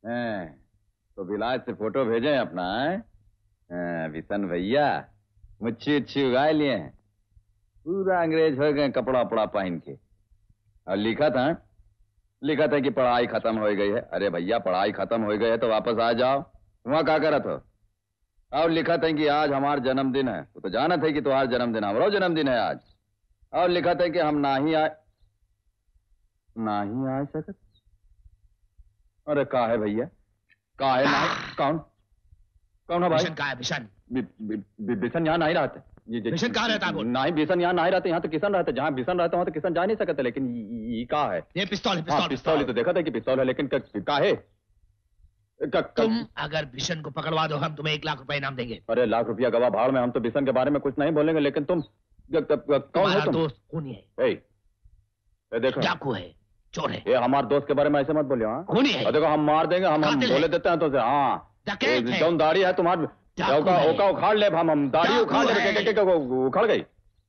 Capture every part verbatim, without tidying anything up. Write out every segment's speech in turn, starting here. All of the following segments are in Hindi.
हैं, तो विलायत से फोटो भेजे अपना है? बिशन भैया मुच्छी उच्छी उगाए लिए हैं, पूरा अंग्रेज हो गए कपड़ा उपड़ा पहन के। और लिखा था लिखा था कि पढ़ाई खत्म हो गई है। अरे भैया पढ़ाई खत्म हो गई है तो वापस आ जाओ, वहां क्या करा था? और लिखा था कि आज हमारा जन्मदिन है, तो, तो जाना था कि तुम्हारा जन्मदिन हमारा जन्मदिन है आज। और लिखा था कि हम ना ही आए ना ही आ सकत। अरे का है भैया, का है ना? कौन कौन है भाई? बिशन का है? बिशन बिशन यहाँ नहीं रहते। बिशन कहाँ रहता है? नहीं बिशन यहाँ नहीं रहते, यहाँ तो किशन रहते। जहाँ बिशन रहता वहाँ तो किशन जा नहीं सकते। लेकिन ये का है? ये पिस्तौल है। पिस्तौल पिस्तौल ही तो देखा था कि पिस्तौल है, लेकिन का है? तुम अगर बिशन को पकड़वा दो हम तुम्हें एक लाख रुपए इनाम देंगे। अरे लाख रुपया गवा भाड़ में, हम तो बिशन के बारे में कुछ नहीं बोलेंगे। लेकिन तुम कौन हो? तुम दोस्त खूनी है। ए, देखो डाकू है, चोर है। ये हमारे दोस्त के बारे में ऐसे मत बोलिए। हाँ खूनी है। देखो हम मार देंगे, हम हम बोले देते हैं तो से। हाँ जौन दाढ़ी है तुम्हारी ओका ओका उखाड़ ले, हम हम दाढ़ी उखाड़ ले। उखाड़ गई।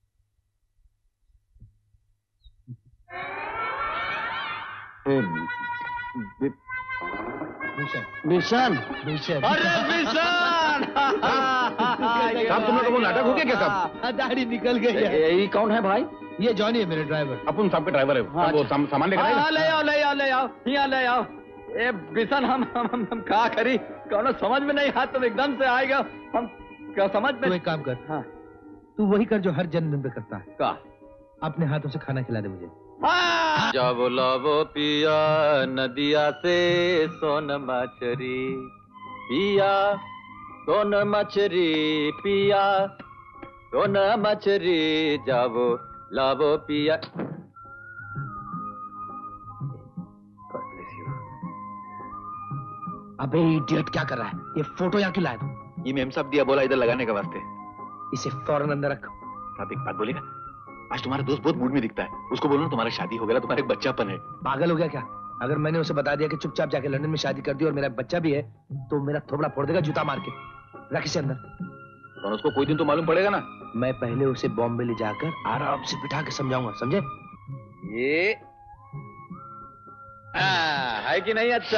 बिशन बिशन अरे बिशन साहब तुम लोग वो नाटक हो गया क्या साहब? दाढ़ी निकल गई। यही कौन है भाई? ये जॉनी है मेरे ड्राइवर। अपन सबके ड्राइवर है। हाँ, वो साम, सामान लेकर आएगा। ले आओ ले आओ ले आओ यहाँ ले आओ। ए बिशन हम हम हम, हम कहा करी कौन समझ में नहीं हाथ तुम एकदम से आएगा। हम क्या समझ में? तू एक काम कर। हाँ तू वही कर जो हर जन्मदिन पे करता है। का? अपने हाथों से खाना खिला दे मुझे। जब लावो पिया नदिया से सोन मछरी पिया, सोन मछरी पिया, सोन मछरी जावो लावो पिया। अबे इडियट क्या कर रहा है? ये फोटो यहाँ क्यों लाया तू? ये मेम साहब दिया बोला इधर लगाने के वास्ते। इसे फौरन अंदर रख। आप एक बात बोलेगा? आज तुम्हारा दोस्त बहुत मूड में दिखता है, उसको बोलो तुम्हारा शादी हो गया, तुम्हारा एक बच्चापन है। पागल हो गया क्या? अगर मैंने उसे बता दिया कि चुपचाप जाके लंदन में शादी कर दी और मेरा बच्चा भी है, तो मेरा थोबड़ा फोड़ देगा जूता मार के। रख इसे अंदर। तो उसको कोई दिन तो मालूम पड़ेगा ना। मैं पहले उसे बॉम्बे ले जाकर आराम से बिठा के समझाऊंगा, समझे? ये आ, है कि नहीं? अच्छा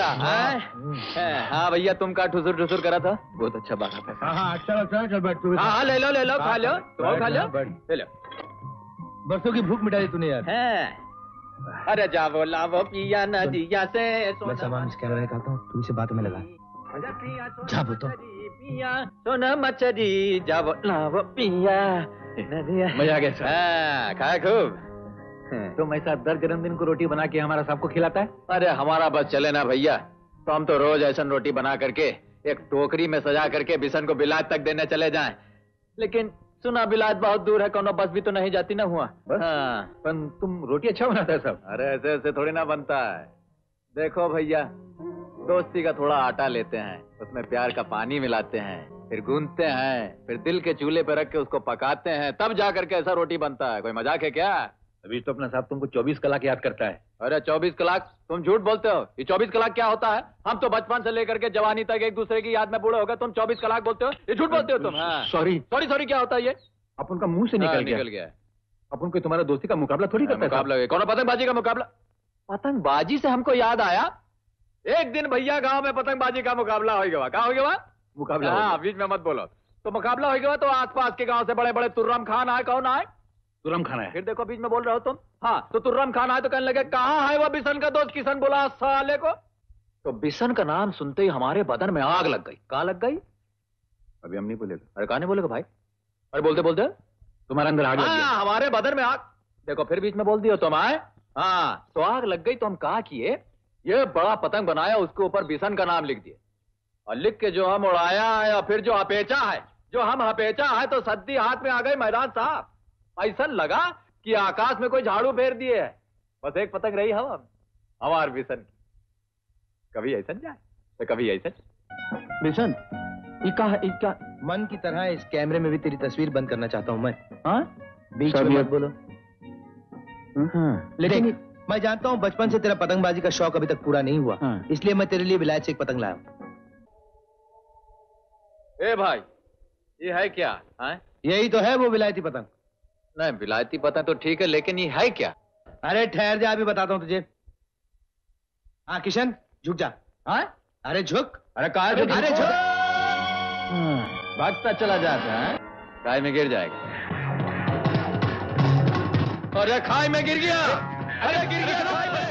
हाँ भैया तुम का ठुसुर ठुसुर करा था, बहुत अच्छा बात है। हाँ हाँ अच्छा अच्छा चल बैठ। हाँ ले लो ले लो खा लो, तुम खा लो ले लो। बरसों की भूख मिटा दी तूने यार। अरे जावो लावो पिया नदिया से। मैं सामान इस कैमरे में खाता हूँ, तू इसे बातों में लगा। जा बोतो। सोना मछली जावो लावो पिया नदिया। मजा आ गया। हाँ खाया खूब। तुम ऐसा दर जन्मदिन को रोटी बना के हमारा सबको खिलाता है? अरे हमारा बस चले ना भैया, तो हम तो रोज ऐसा रोटी बना करके एक टोकरी में सजा करके बिशन को बिलायत तक देने चले जाएं। लेकिन सुना बिलायत बहुत दूर है, कोनो बस भी तो नहीं जाती ना हुआ। हाँ पर तुम रोटी अच्छा बनाता है सब। अरे ऐसे ऐसे थोड़ी ना बनता है। देखो भैया दोस्ती का थोड़ा आटा लेते हैं, उसमें प्यार का पानी मिलाते हैं, फिर गूंथते हैं, फिर दिल के चूल्हे पे रख के उसको पकाते हैं, तब जा करके ऐसा रोटी बनता है। कोई मजाक है क्या? अभी तो अपना साहब तुमको चौबीस कलाक याद करता है। अरे चौबीस कलाक? तुम झूठ बोलते हो। ये चौबीस कलाक क्या होता है? हम तो बचपन से लेकर के जवानी तक एक दूसरे की याद में बूढ़े हो गए, तुम चौबीस कलाक बोलते हो? ये झूठ बोलते हो तुम। सॉरी सॉरी सॉरी क्या होता है ये? अपन का मुंह से निकल गया। निकल गया। अपन को तुम्हारा दोस्ती का मुकाबला थोड़ी करता है। मुकाबला कौन? पतंगबाजी का मुकाबला? पतंगबाजी से हमको याद आया, एक दिन भैया गांव में पतंगबाजी का मुकाबला हो गया। क्या हो गया? मुकाबला। हाँ बीच में मत बोलो। तो मुकाबला हो गया तो आसपास के गांव से बड़े बड़े तुर्रम खान आए। कौन आए? तुर्रम खान है। फिर देखो बीच में बोल रहे हो तुम। हाँ तो तुर्रम खान आए तो कहने लगे कहाँ है वो बिशन का दोस्त किशन? बोला साले को। तो बिशन का नाम सुनते ही हमारे बदन में आग लग गई। कहाँ लग गई? अभी हम नहीं बोलेगा। अरे कहाँ नहीं बोलेगा भाई? अरे बोलते बोलते तुम्हारे अंदर आग लग गई। हमारे बदन में आग। देखो फिर बीच में बोल दियो तुम आए। हाँ तो आग लग गई तो हम कहा किए, ये बड़ा पतंग बनाया, उसके ऊपर बिशन का नाम लिख दिए और लिख के जो हम उड़ाया है और फिर जो हपेचा है, जो हम हपेचा है तो सद्दी हाथ में आ गई मैदान साहब। ऐसा लगा कि आकाश में कोई झाड़ू फेर दिए है। बस एक पतंग रही हवा में, हमार बिशन की। कभी ऐसा जाए तो कभी ऐसा। बिशन क्या मन की तरह इस कैमरे में भी तेरी तस्वीर बंद करना चाहता हूँ मैं। हाँ बीच में मत बोलो। लेकिन मैं जानता हूँ बचपन से तेरा पतंगबाजी का शौक अभी तक पूरा नहीं हुआ। हाँ। इसलिए मैं तेरे लिए विलायत से एक पतंग लाया। ए भाई ये है क्या? है? यही तो है वो विलायती पतंग। नहीं विलायती पतंग तो ठीक है, लेकिन ये है क्या? अरे ठहर जा, अभी बताता हूँ तुझे। हाँ किशन झुक जा। हाँ अरे झुक। अरे कहा अरे झुक। भागता चला जाता है, खाई में गिर जाएगा। अरे खाई में गिर गया। अरे गिर गया खाई में।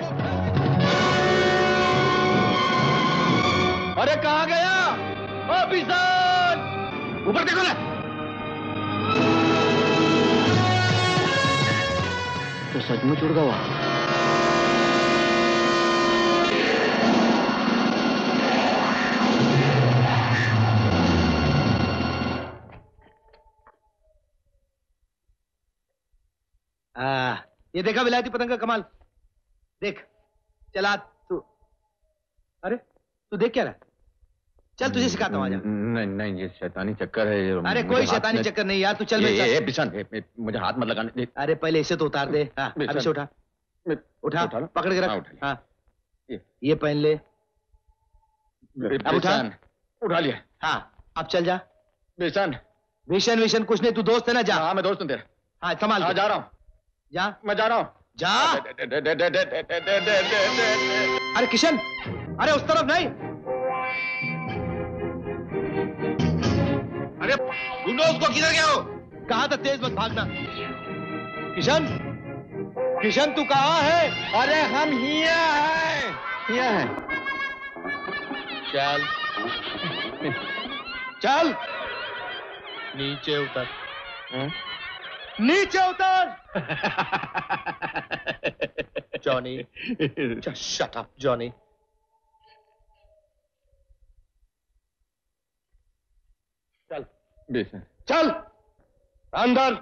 अरे कहाँ गया? ओ बिसान, ऊपर देखो ना। तो सचमुच उड़ गया। आ, ये देखा विलायती पतंग का कमाल। देख चला तू। अरे तू देख क्या रहा? चल तुझे सिखाता हूँ, आजा। नहीं नहीं, ये शैतानी चक्कर है। अरे कोई शैतानी चक्कर नहीं यार, तू चल। ये, ये, ये बिशन, मुझे हाथ मत लगाने दे। अरे पहले इसे तो उतार दे। हाँ, अभी से उठा उठा, उठा लो। पकड़ के रख। हाँ, उठा हाँ, ये, ये पहन ले। अब उठा। उठा लिया। हाँ, अब चल जा। बिशन विशन विशन कुछ नहीं, तू दोस्त है ना, जा। हाँ मैं दोस्त हूँ तेरा। हाँ संभाल। हाँ जा रहा हूँ। जा, मैं जा रहा हूँ। जा। दे, दे, दे, दे, दे, दे, दे, दे, दे, दे। अरे किशन, अरे उस तरफ नहीं। अरे ढूंढो उसको, किधर गया हो? कहा था तेज मत भागना। किशन, किशन तू कहाँ है? अरे हम हिया हैं, हिया हैं। चल चल, नीचे उतर। हाँ? नीचे उतर। Johnny, shut up Johnny. चल बिशन, चल अंदर।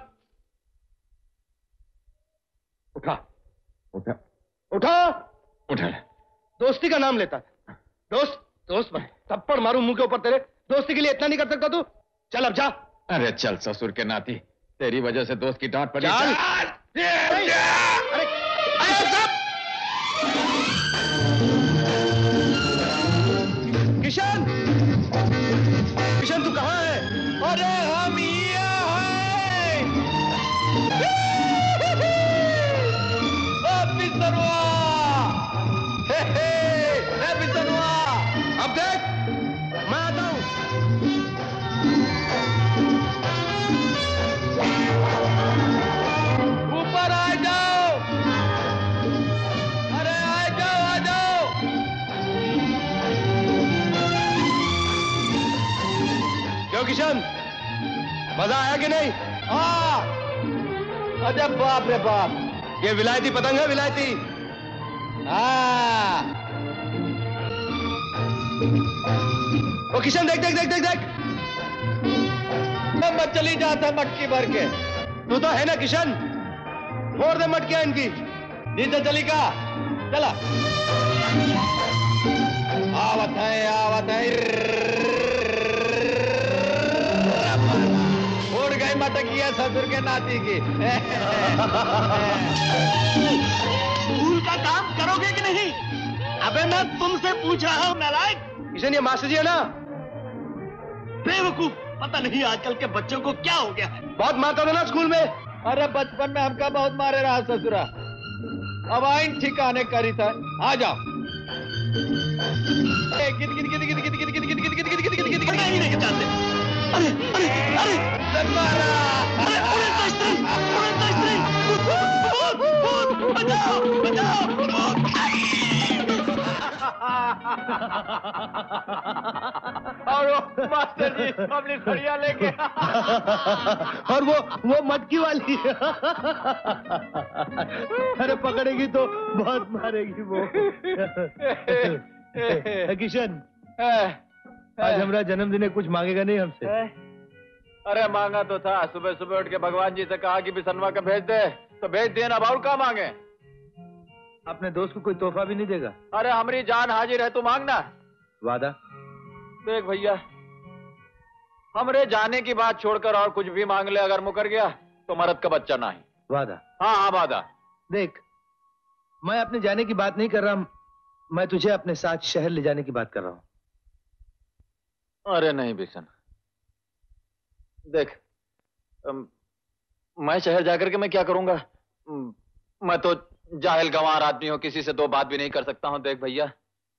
उठा उठा उठा। उठा। दोस्ती का नाम लेता है। दोस्त दोस्त बन, थप्पड़ मारूं मुंह के ऊपर तेरे। दोस्ती के लिए इतना नहीं कर सकता तू? चल अब जा। अरे चल ससुर के नाती, तेरी वजह से दोस्त की डांट पड़ी। चल। चल। अरे अरे सब। किशन, किशन तू कहाँ है? अरे हम यहाँ हैं। ओ बिसनवा, हे हे, हे बिसनवा। अब देख, मैं आता हूं। ऊपर आ जाओ। अरे आ जाओ, आ जाओ। क्यों किशन, मजा आया कि नहीं? हाँ। अरे बाप रे बाप, ये विलायती पतंग है, विलायती। हाँ। ओ किशन देख देख देख देख देख। मैं चली जाता मटकी भर के। तू तो है ना किशन, फोड़ दे मटकियां इनकी। नीचे चली का, चला। आवत है, आवत है। उड़ गई मटकिया ससुर के नाती की। स्कूल का काम करोगे कि नहीं? अबे मैं तुमसे पूछ रहा हूँ नालायक। किशन ये मास्टर जी है ना? बेवकूफ, पता नहीं आजकल के बच्चों को क्या हो गया है। बहुत मारता था ना स्कूल में। अरे बचपन में हमका बहुत मारे रहा ससुरा। अब आइन ठिकाने करी था। आ जाओ। गिद गिद गिद गिद गिद गिद गिद गिद गिद गिद गिद गिद गिद गिद नहीं नहीं चाहते। अरे अरे अरे अरे उड़े तो स्त्री, उड़े तो स्त्री। भूत, भूत, भूत, बचाओ, बचाओ, भूत। और वो मास्टर जी अपनी खड़िया लेके। और वो वो मटकी वाली। अरे पकड़ेगी तो बहुत मारेगी वो। किशन, आज हमारा जन्मदिन है, कुछ मांगेगा नहीं हमसे? अरे मांगा तो था, सुबह सुबह उठ के भगवान जी से कहा कि बिसनवा का भेज दे, तो भेज दिए ना। अब क्या मांगे? अपने दोस्त को कोई तोहफा भी नहीं देगा? अरे हमारी जान हाजिर है, तू मांगना। वादा? देख भैया, हमरे जाने की बात छोड़कर और कुछ भी मांग ले, अगर मुकर गया तो मर्द का बच्चा नहीं। वादा? हाँ हाँ वादा। देख, मैं अपने जाने की बात नहीं कर रहा, मैं तुझे अपने साथ शहर ले जाने की बात कर रहा हूं। अरे नहीं बिशन, देख अम, मैं शहर जाकर के मैं क्या करूंगा? अम, मैं तो जाहिल गंवार आदमी हूं, किसी से दो बात भी नहीं कर सकता हूं। देख भैया,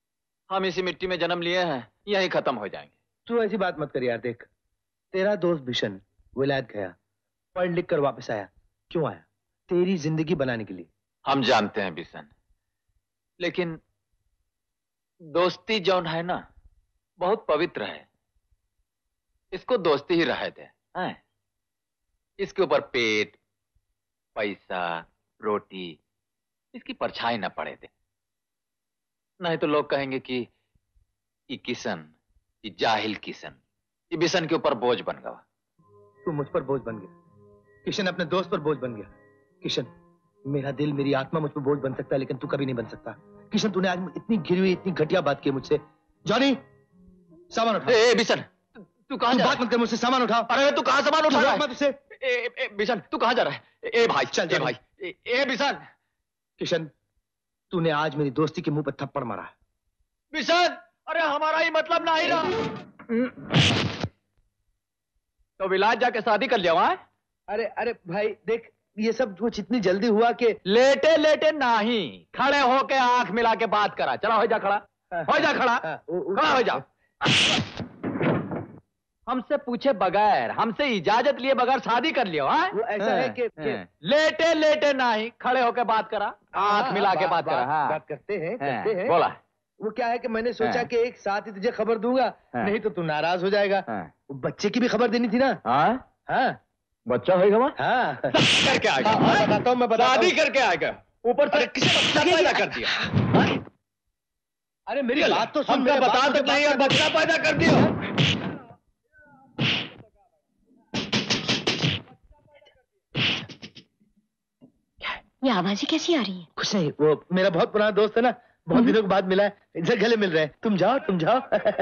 हम इसी मिट्टी में जन्म लिए हैं, यहीं खत्म हो जाएंगे। तू ऐसी बात मत कर यार। देख, तेरा दोस्त बिशन विलायत गया, पढ़ लिख कर वापस आया। क्यों आया? तेरी जिंदगी बनाने के लिए। हम जानते हैं बिशन, लेकिन दोस्ती जौन है ना, बहुत पवित्र है। इसको दोस्ती ही रहे थे, हैं? इसके ऊपर पेट, पैसा, रोटी, इसकी परछाई न पड़े थे। नहीं तो लोग कहेंगे कि ये किशन, ये जाहिल किशन, ये बिशन के ऊपर बोझ बन गया। तू मुझ पर बोझ बन गया। किशन अपने दोस्त पर बोझ बन गया। किशन, मेरा दिल, मेरी आत्मा मुझ पर बोझ बन सकता है, लेकिन तू कभी नहीं बन सकता। किशन, तूने आज इतनी गिरी हुई, इतनी घटिया बात की मुझसे। जॉनी, सामान उठा। ए, ए बिशन, तू कहां जा रहा है? बात मत कर मुझसे, सामान उठा। अरे तू कहां सामान उठा रहा है? मत उसे। ए, ए, बिशन, तू कहां जा रहा है? ए भाई, चल ए भाई, ए, ए बिशन। किशन, तूने आज मेरी दोस्ती के मुंह पर थप्पड़ मारा। बिशन, अरे हमारा ही मतलब नहीं रहा। तो विलायत जाके शादी कर लिया वहां? अरे अरे भाई देख, ये सब कुछ इतनी जल्दी हुआ कि लेटे लेटे नहीं, खड़े होके आंख मिला के बात करा। चला हो जा खड़ा, हो जा खड़ा, खड़ा हो जा। हमसे पूछे बगैर, हमसे इजाजत लिए बगैर शादी कर लिया? हाँ? वो ऐसा है कि, कि लेटे लेटे नहीं, खड़े होके बात करा, आंख मिला के बात करा। हाँ, बात करते हैं, करते हैं। बोला। वो क्या है कि मैंने सोचा कि एक साथ ही तुझे खबर दूंगा, नहीं तो तू नाराज हो जाएगा। बच्चे की भी खबर देनी थी ना। हाँ हाँ, बच्चा होगा वहाँ? हाँ करके आएगा। हाँ, बताता हूँ मैं, बताता हूँ। शादी करके आएगा, ऊपर से किसी बच्चा पैदा कर दिया। अरे मेरी बात तो सुन। हमको बता तक नहीं और बच्चा पैदा कर दिया। ये आवाजें कैसी आ रही हैं? कुछ नहीं, वो मेरा बहुत पुराना दोस्त है ना, बहुत दिनों के बाद मिला है, इधर गले मिल रहे हैं। तुम जाओ, तुम जाओ।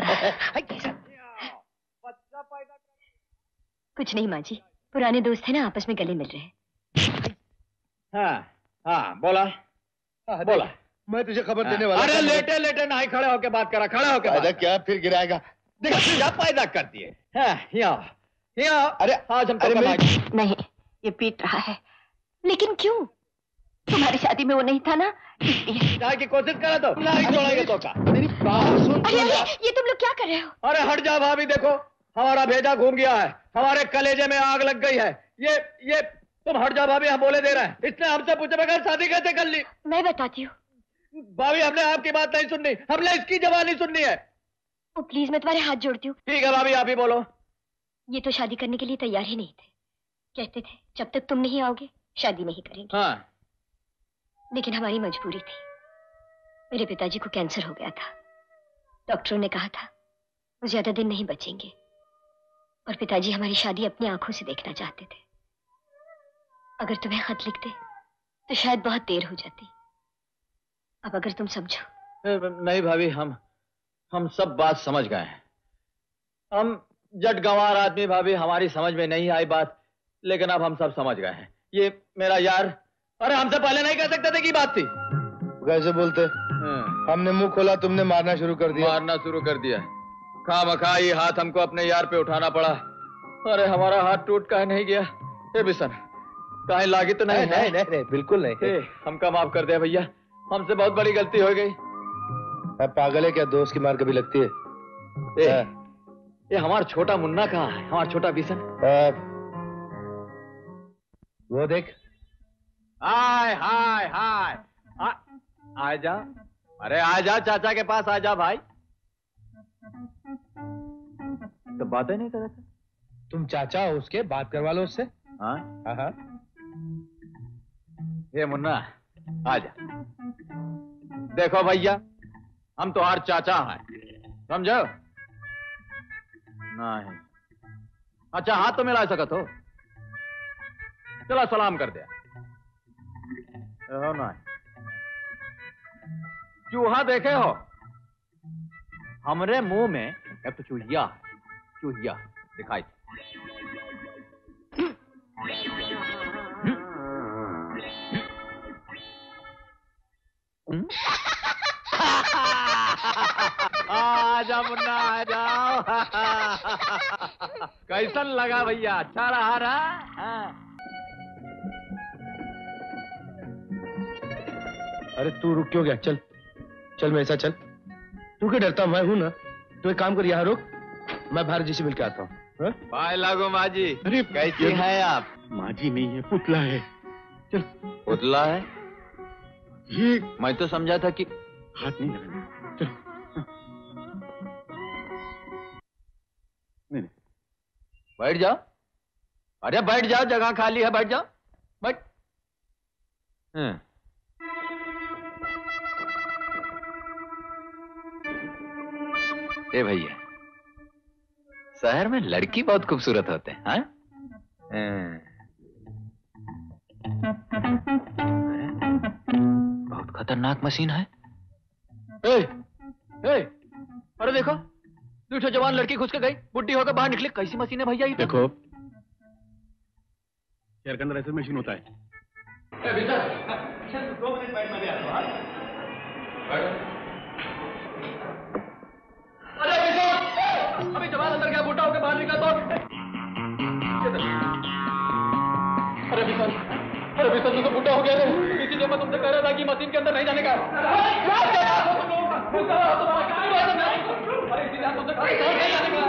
कुछ नहीं माँ जी, पुराने दोस्त है ना, आपस में गले मिल रहे हैं। हाँ हाँ, बोला बोला। मैं तुझे खबर देने वाला। अरे लेटे लेटे नहीं, खड़े होके बात करा, खड़े होके बात। क्या फिर गिराएगा? देखा पैदा कर दिए। यहाँ यहाँ। अरे आज हम अरे नहीं, ये पीट रहा है। लेकिन क्यों? तुम्हारी शादी में वो नहीं था ना, इसलिए। जाने की कोशिश करा तो नहीं छोड़ेंगे तो का। मेरी बात सुन। अरे अरे, ये तुम लोग क्या कर रहे हो? अरे हट जा भाभी, देखो हमारा भेजा घूम गया है, हमारे कलेजे में आग लग गई है। ये ये तुम हट जा भाभी, हम बोले दे रहे हैं। इसने हमसे पूछे बगैर शादी कैसे कर ली? मैं बताती हूँ। भाभी, हमने आपकी बात नहीं सुननी, हमने इसकी जवानी सुननी है। ओ प्लीज, मैं तुम्हारे हाथ जोड़ती हूँ। ठीक है भाभी, आप ही बोलो। ये तो शादी करने के लिए तैयार ही नहीं थे। कहते थे जब तक तुम नहीं आओगे शादी नहीं करेंगे। हाँ। लेकिन हमारी मजबूरी थी। मेरे पिताजी को कैंसर हो गया था। डॉक्टरों ने कहा था वो ज्यादा दिन नहीं बचेंगे, और पिताजी हमारी शादी अपनी आंखों से देखना चाहते थे। अगर तुम्हें खत लिखते तो शायद बहुत देर हो जाती। अब अगर तुम समझो। नहीं भाभी, हम हम सब बात समझ गए हैं। हम जट गंवार आदमी भाभी, हमारी समझ में नहीं आई बात, लेकिन अब हम सब समझ गए हैं। ये मेरा यार, अरे हमसे पहले नहीं कह सकते थे कि बात थी। कैसे बोलते? हमने मुंह खोला, तुमने मारना शुरू कर दिया। मारना शुरू कर दिया। खामखा ये हाथ हमको अपने यार पे उठाना पड़ा। अरे हमारा हाथ टूट काहे नहीं गया? ए बिशन, काहे लागी तो नहीं? नहीं नहीं नहीं, बिल्कुल नहीं। हमका माफ कर दे भैया, हमसे बहुत बड़ी गलती हो गई। अब पागल है क्या? दोस्त की मार कभी लगती है? ए, ये हमारा छोटा मुन्ना कहाँ है? हमारा छोटा बिशन। वो देख। हाय हाय हाय, आ जा। अरे आ जा, चाचा के पास आ जा भाई। तो बातें नहीं कर रहे थे? तुम चाचा हो उसके, बात करवा लो उससे। हाँ हाँ। ये मुन्ना आ जा। देखो भैया, हम तो हर चाचा हैं, समझो? नहीं। अच्छा हाथ तो मिला सकत हो? चलो सलाम कर दिया। नहीं, चूहा देखे हो? हमरे मुंह में एक तो चूहिया है, चूहिया दिखाई। आजा मुन्ना, आ जाओ। कैसन लगा भैया? अच्छा रहा रहा? अरे तू रुक क्यों गया? चल चल मेरे साथ चल। तू क्या डरता, मैं हूं ना। तो एक काम कर, यहाँ रुक, मैं भारत जी से मिलकर आता हूँ। बाय लागो माँ जी। अरे कैसी हैं आप? माँ जी नहीं है, पुतला है। चल। पुतला है? ये मैं तो समझा था कि हाथ नहीं लगाना। चल। नहीं नहीं बैठ जाओ। अरे बैठ जाओ, जगह खाली है, बैठ जाओ, बैठ। हम्म। ए भैया, शहर में लड़की बहुत खूबसूरत होते हैं, हाँ? बहुत खतरनाक मशीन है। ए, ए, अरे देखो, दूसरी जवान लड़की घुस के गई, बुढ़ी होकर बाहर निकली। कैसी मशीन है भैया ये? देखो, एयर के अंदर ऐसे मशीन होता है। दो मिनट बैठ, मैं आता हूं। अरे अभी जवान अंदर गया, बूढ़ा होकर बाहर निकला तो अरे बिशन, अरे बिशन, तू तो बूढ़ा हो गया रे। इसीलिए मैं तुमसे कह रहा था कि मशीन के अंदर नहीं जाने का। अरे इसीलिए हम तुमसे नहीं जाने का।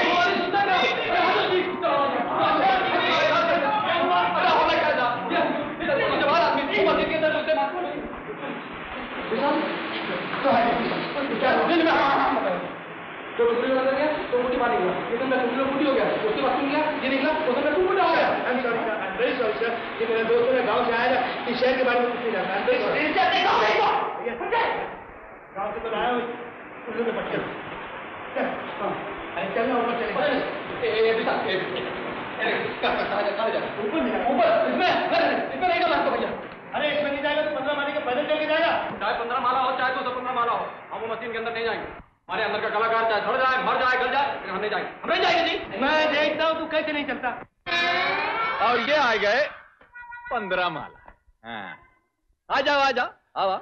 जवान आदमी मशीन के अंदर घुसते तो बुढ़ी वाला गया तो बुढ़ी मार गया, लेकिन मैं दूसरा बुढ़ी हो गया, उसके बाद सुन गया ये निकला, उसमें मैं बुढ़ा हो गया। I'm sorry sir, I'm very sorry sir, ये मेरे दोस्तों ने गांव से आया था, इस शहर के बारे में कुछ नहीं जानता। I'm very sorry। गांव से तो आया हूँ, उसे तो पटके। अरे चलना ऊपर चले। ए ए बिता, ए कहाँ कहाँ जा, कहाँ जा? ऊपर नहीं, ऊपर इसमें, इसमें नहीं जाना तो भैया। अरे इसमें नहीं जाएगा तो पंद्रह माले का पैदल चल के जाएगा। चाहे पंद्रह माला हो, चाहे दो सौ पंद्रह माला हो, हम वो मशीन के अंदर नहीं जाएंगे। हमारे अंदर का कलाकार चाहे सड़ जाए, मर जाए, गल जाए, लेकिन हम नहीं जाएंगे। हम नहीं जाएंगे जी। मैं देखता हूँ तू कैसे नहीं चलता। और ये आ गए पंद्रह माला। हाँ, आ जाओ, आ जाओ, आओ।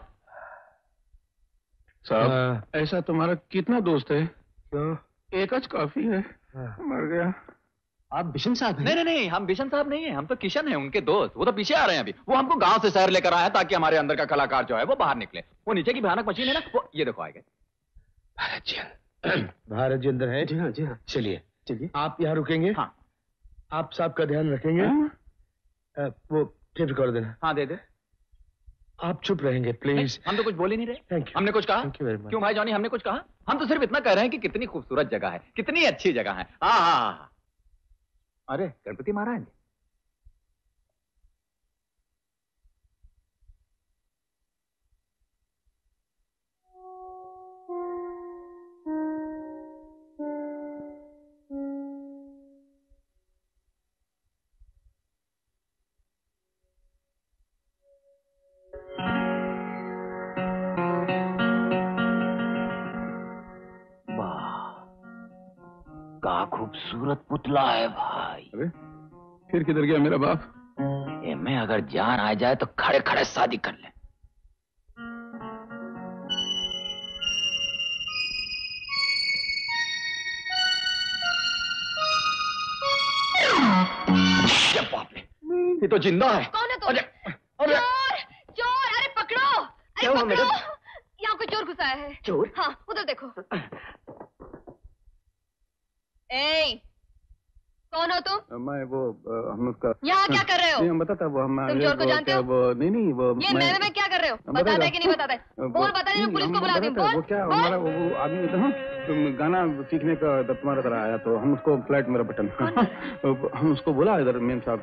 साहब, ऐसा तुम्हारा कितना दोस्त है? क्यों? एक आज काफी है। मर गया। आप बिशन साहब हैं? नहीं नहीं नहीं, हम बिशन साहब नहीं हैं, हम तो किशन हैं, उनके दोस्त। वो तो पीछे आ रहे हैं अभी। वो हमको गांव से शहर लेकर आए हैं ताकि हमारे अंदर का कलाकार जो है वो बाहर निकले। वो नीचे की भयानक मशीन है ना, वो ये देखो आ गए। भारत जी, भारत जी अंदर है? जी हाँ, जी हाँ। चलिए चलिए, आप यहाँ रुकेंगे? हाँ। आप साहब का ध्यान रखेंगे? हाँ? आ, वो टेप रिकॉर्ड देना। हाँ दे दे। आप चुप रहेंगे प्लीज। हम तो कुछ बोल ही नहीं रहे। Thank you. हमने कुछ कहा? Thank you very much. क्यों भाई जॉनी, हमने कुछ कहा? हम तो सिर्फ इतना कह रहे हैं कि कितनी खूबसूरत जगह है, कितनी अच्छी जगह है। हाँ हाँ। अरे गणपति महाराज, का खूबसूरत पुतला है भाई। अरे फिर किधर गया मेरा बाप? ये में अगर जान आ जाए तो खड़े खड़े शादी कर ले। ये बाप रे, ये तो जिंदा है। कौन है तुम? अरे अरे चोर, चोर, अरे पकड़ो, अरे क्या हुआ पकड़ो। मैडम? यहाँ कोई चोर घुसा है। चोर? हाँ, उधर देखो। ए, कौन हो तुम? मैं वो हम उसका यहाँ क्या कर रहे हो? नहीं, हम बताता वो हम तुम चोर को वो जानते क्या हो? वो नहीं नहीं वो ये मैं- मेरे में क्या कर रहे हो? हम बताता बताता- है कि नहीं बताता है? वो- बोल, बता नहीं, मैं पुलिस हम को बुला दूँ। बताता है, बोल, वो क्या बोल। हमारा वो वो आदमी था ना, तुम गाना सीखने का तब तुम्हारा तरह आया तो हम उसको फ्लैट मेरा बटन हम उसको बोला इधर मेम साहब।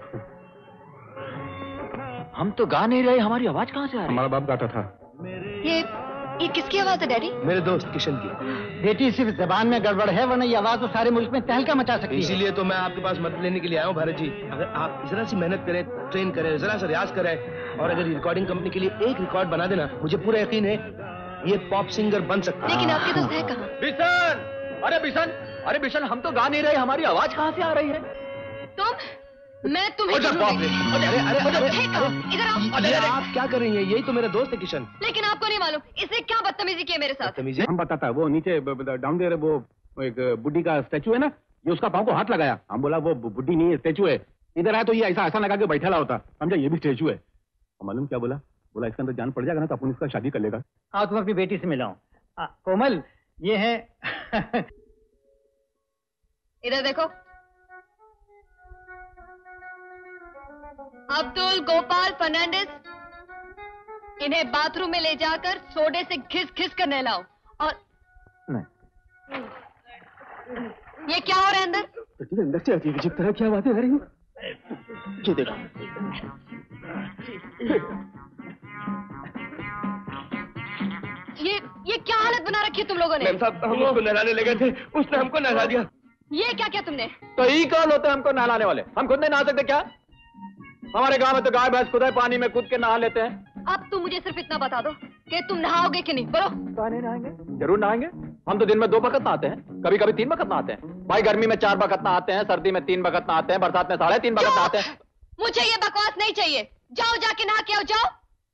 हम तो गा नहीं रहे, हमारी आवाज कहाँ से आ रही है? हमारा बाप गाता था। ये ये किसकी आवाज है डैडी? मेरे दोस्त किशन की। बेटी सिर्फ जबान में गड़बड़ है, वरना ये आवाज तो सारे मुल्क में तहलका मचा सकती है। इसीलिए तो मैं आपके पास मदद लेने के लिए आया हूँ भारत जी। अगर आप जरा सी मेहनत करें, ट्रेन करें, जरा सा रियाज करें और अगर रिकॉर्डिंग कंपनी के लिए एक रिकॉर्ड बना देना, मुझे पूरा यकीन है ये पॉप सिंगर बन सकता है। लेकिन आपके दोस्त है कहाँ? बिशन, अरे बिशन, अरे बिशन, हम तो गा नहीं रहे, हमारी आवाज कहाँ से आ रही है? तुम? मैं तुम्हें अरे बाप रे, अरे अरे अरे अरे हे कहाँ? इधर आओ। अरे आप क्या कर रही हैं? यही तो मेरा दोस्त है किशन। लेकिन आपको नहीं मालूम इसने क्या बदतमीजी की है मेरे साथ। बदतमीजी? हम बताता वो नीचे डाउन देर वो एक बुड्ढी का स्टैचू है ना, ये उसका पाँव को हाथ लगाया। हम बोला वो बुड्ढी नहीं है, स्टैचू है। इधर आया तो ये ऐसा ऐसा लगा के बैठा होता, समझा ये भी स्टैचू है। मालूम क्या बोला? बोला इसके अंदर जान पड़ जाएगा ना तो अपन इसका शादी कर लेगा। आओ तुम अपनी बेटी से मिलाओ। आ, कोमल, ये है इधर देखो। अब्दुल गोपाल फर्नांडिस, इन्हें बाथरूम में ले जाकर सोडे से घिस घिस कर नहलाओ। और नहीं। ये क्या हो रहा है अंदर? बेटी अंदर से अजीब अजीब तरह की आवाजें आ रही हैं। ये देखो। ये ये क्या हालत बना रखी है तुम लोगों ने? मैम साहब, हम उसको नहलाने लगे थे, उसने हमको नहला दिया। ये क्या क्या तुमने? तो ये कौन होते हैं हमको नहलाने वाले? हम खुद नहीं नहा सकते क्या? हमारे गांव में तो गाय भैंस खुद ही पानी में कूद के नहा लेते हैं। अब तुम मुझे सिर्फ इतना बता दो कि तुम नहाओगे कि नहीं, बोलो। नहीं नहाएंगे, जरूर नहाएंगे। हम तो दिन में दो वक्त नहाते हैं, कभी कभी तीन वक्त नहाते हैं। भाई गर्मी में चार वक्त नहाते हैं, सर्दी में तीन वक्त नहाते हैं, बरसात में साढ़े तीन वक्त नहाते हैं। मुझे ये बकवास नहीं चाहिए, जाओ जाके नहा के आओ, जाओ।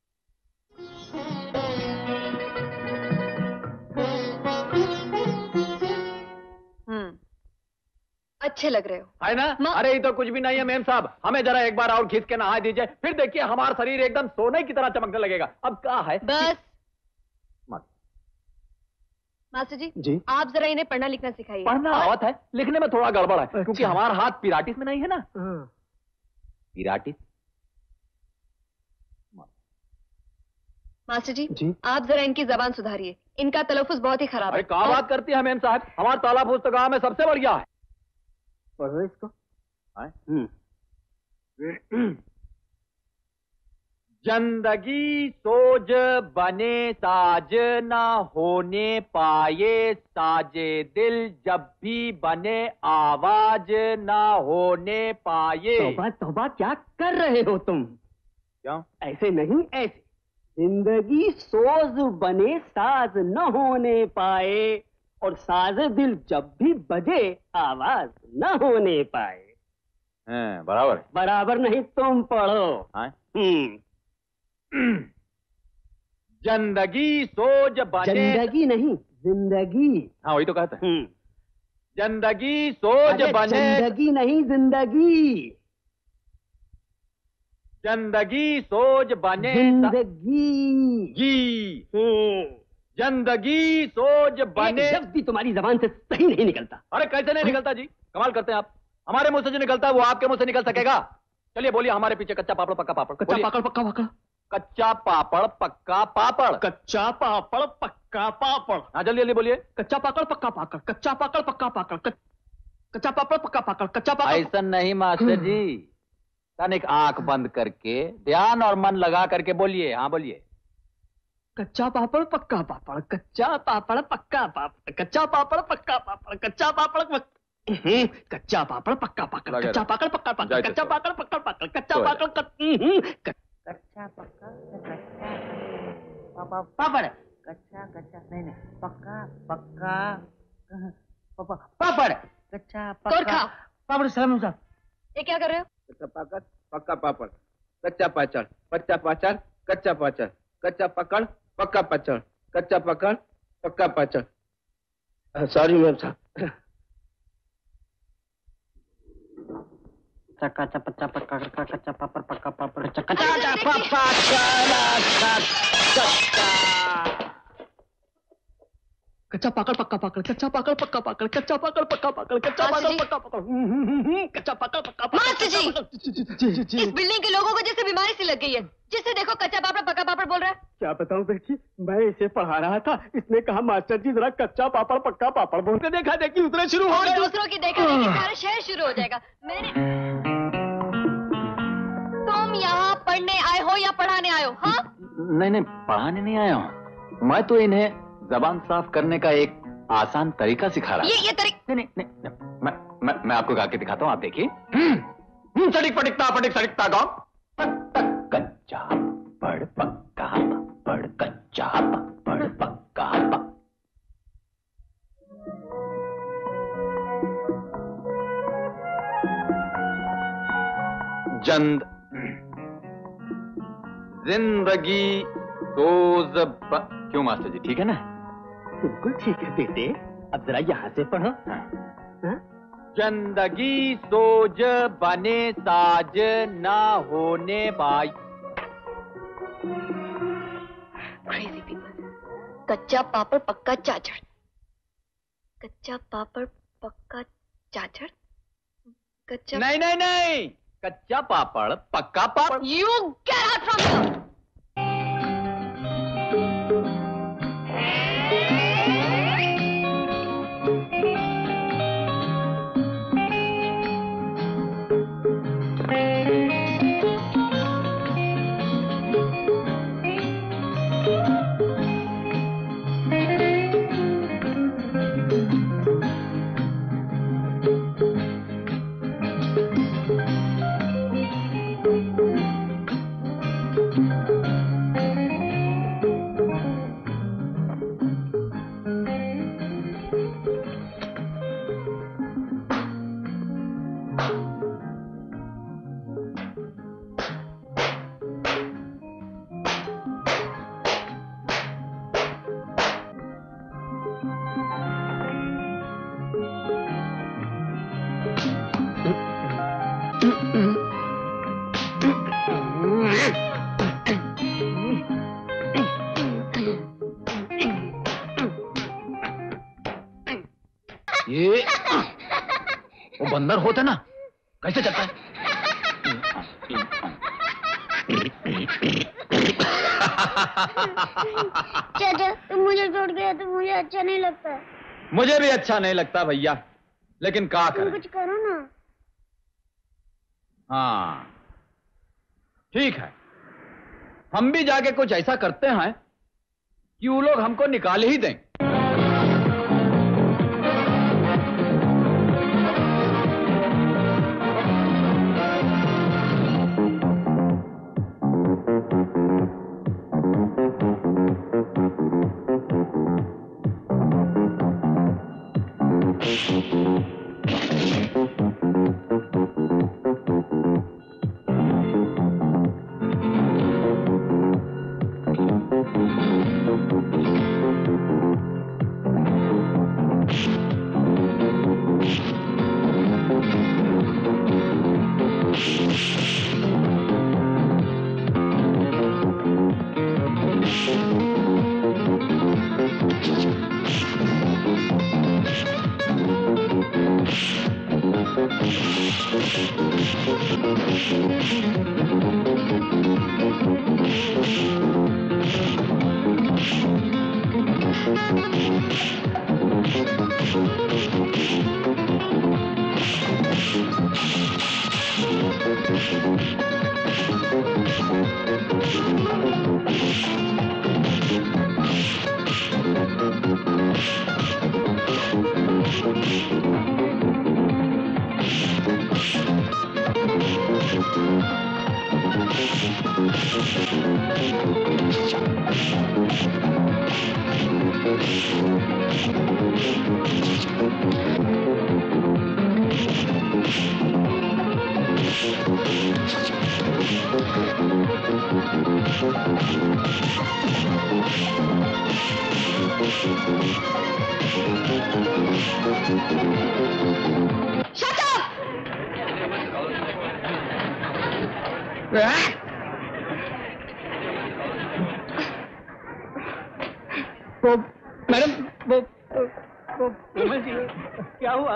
हम्म, अच्छे लग रहे हो। है ना? अरे ये तो कुछ भी नहीं है मेम साहब, हमें जरा एक बार और खींच के नहा दीजिए, फिर देखिए हमारा शरीर एकदम सोने की तरह चमकने लगेगा। अब क्या है? बस मत। मास्टर जी, जी आप जरा इन्हें पढ़ना लिखना सिखाइए। पढ़ना आवत है, लिखने में थोड़ा गड़बड़ है। अच्छा। क्योंकि हमारा हाथ पिराटिस में नहीं है ना। पिराटिस। मास्टर जी, जी आप जरा इनकी जबान सुधारिए, इनका तलफ़ुज़ बहुत ही खराब है। अरे क्या बात करती है मेम साहब, हमारा तलफ़ुज़ तो गाँव में सबसे बढ़िया है। पढ़ो इसको। जिंदगी सोज बने साज ना होने पाए, साजे दिल जब भी बने आवाज ना होने पाए। तौबा तौबा, क्या कर रहे हो तुम? क्यों? ऐसे नहीं, ऐसे। जिंदगी सोज बने साज न होने पाए, और साज दिल जब भी बजे आवाज न होने पाए। हाँ, बराबर बराबर नहीं, तुम पढ़ो। हम्म। जिंदगी सोज बने। जिंदगी नहीं, जिंदगी। हाँ वही तो कहते हैं। हम्म। जिंदगी सोज बने। जिंदगी नहीं, जिंदगी। जिंदगी सोज बने। जिंदगी। जी। हम्म। जिंदगी सोज बने। एक लफ्ज़ भी तुम्हारी जबान से सही नहीं निकलता। अरे कैसे नहीं निकलता जी, कमाल करते हैं आप। हमारे मुंह से जो निकलता है वो आपके मुंह से निकल सकेगा? चलिए बोलिए, हमारे पीछे कच्चा पापड़ पक्का पापड़। कच्चा पापड़ पक्का पापड़। कच्चा पापड़ पक्का पापड़। कच्चा पापड़ पक्का पापड़। हाँ जल्दी जल्दी बोलिए। कच्चा पापड़ पक्का पापड़। कच्चा पापड़ पक्का पापड़। कच्चा पापड़ पक्का पापड़। कच्चा पापड़। ऐसा नहीं मास्टर जी, तनिक आंख बंद करके ध्यान और मन लगा करके बोलिए। हाँ बोलिए। कच्चा पापड़ पक्का पापड़। कच्चा पापड़ पक्का पापड़। कच्चा पापड़ पक्का पापड़। कच्चा पापड़ कच्चा पापड़ पक्का पापड़। कच्चा पापड़ पक्का पापड़। कच्चा पापड़ पक्का पापड़। कच्चा पापड़ कच्चा पक्का पापड़। कच्चा कच्चा नहीं नहीं पक्का पक्का पापड़। कच्चा पक्का पापड़। सलाम साहब, ये क्या कर रहे हो? कच्चा पाकड़ पक्का पापड़। कच्चा पाचड़ पच्चा पाचड़। कच्चा पाचड़ कच्चा पकड़ पक्का पचड़। कच्चा पकड़ पक्का पचड़। सॉरी मैम साहब। कच्चा पच्चा पक्का कच्चा कच्चा पापड़ पक्का पापड़। कच्चा कच्चा पापड़ कच्चा पाकड़ पक्का पाकड़। कच्चा पाकड़ पक्का पाकड़। कच्चा पाकड़ पक्का पाकड़। कच्चा पाकड़ पक्का पाकड़। कच्चा पाकड़ पक्का पाकड़। मास्टर जी, इस बिल्डिंग के लोगों को जैसे बीमारी सी लग गई है, जिससे देखो कच्चा पापड़ पक्का पापड़ बोल रहा है। क्या बताऊं बेटी, मैं इसे पढ़ा रहा था, इसने कहा मास्टर जी जरा कच्चा पापड़ पक्का पापड़ बोलते, देखा देखी उतरे शुरू हो गए। दूसरों की देखा देखी सारा शहर शुरू हो जाएगा। मैंने तुम यहाँ पढ़ने आए हो या पढ़ाने आए हो? हाँ नहीं नहीं, पढ़ाने नहीं आया हूँ, मैं तो इन्हें जबान साफ करने का एक आसान तरीका सिखा रहा ये ये तरीका नहीं, नहीं नहीं नहीं, मैं मैं मैं आपको गा के दिखाता हूँ, आप देखिए। सड़क पटिकता पटिक सड़कता गाँव, कच्चा पड़ पक्का पड़ कच्चा पड़ पक्का। जंद जिंदगी सोज ब... क्यों मास्टर जी, ठीक है ना? बिल्कुल ठीक है बेटे, अब जरा यहाँ से पढ़ो। हाँ? जिंदगी सोज बने साज ना होने पाई। Crazy people. कच्चा पापड़ पक्का चाचड़। कच्चा पापड़ पक्का चाचड़? कच्चा नहीं नहीं नहीं, कच्चा पापड़ पक्का पापड़। You get out from here. ये वो बंदर होता ना, कैसे चलता है? चाचा तुम मुझे छोड़ गए तो मुझे अच्छा नहीं लगता। मुझे भी अच्छा नहीं लगता भैया, लेकिन क्या तुम करें? कुछ करो ना। हाँ ठीक है, हम भी जाके कुछ ऐसा करते हैं कि वो लोग हमको निकाल ही दें। वो मैडम वो वो विमल जी क्या हुआ?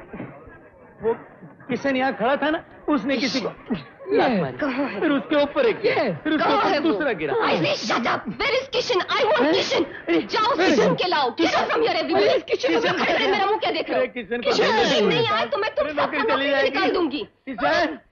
वो किशन यहाँ खड़ा था ना, उसने किसी को लात मारी, फिर उसके ऊपर एक गिरा, फिर उसके ऊपर दूसरा गिरा। I say shut up. Where is Kishan? I want Kishan. जाओ किशन के लाओ। Get out from here everybody. Kishan खड़े मेरा मुंह क्या देख रहे हो? किशन किशन नहीं आए तो मैं तुम सबको नौकरी से निकाल दूंगी। किशन